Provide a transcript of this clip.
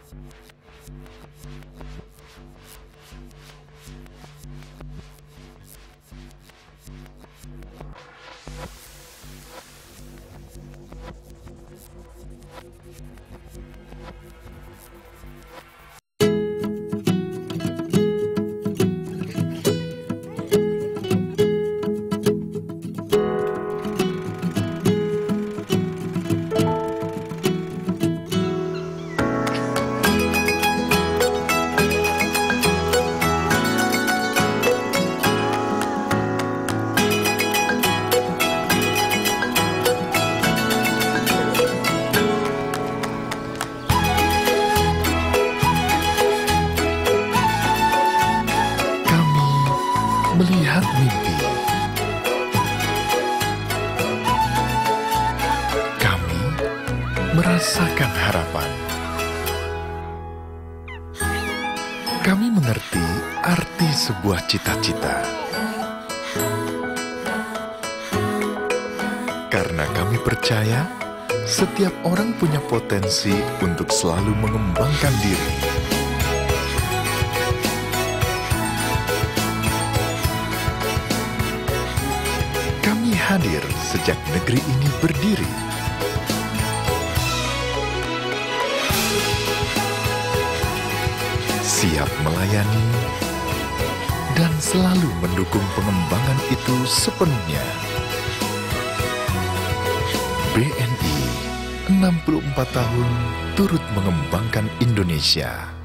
Melihat mimpi. Kami merasakan harapan. Kami mengerti arti sebuah cita-cita. Karena kami percaya setiap orang punya potensi untuk selalu mengembangkan diri. Kami hadir sejak negeri ini berdiri. Siap melayani dan selalu mendukung pengembangan itu sepenuhnya. BNI 64 tahun turut mengembangkan Indonesia.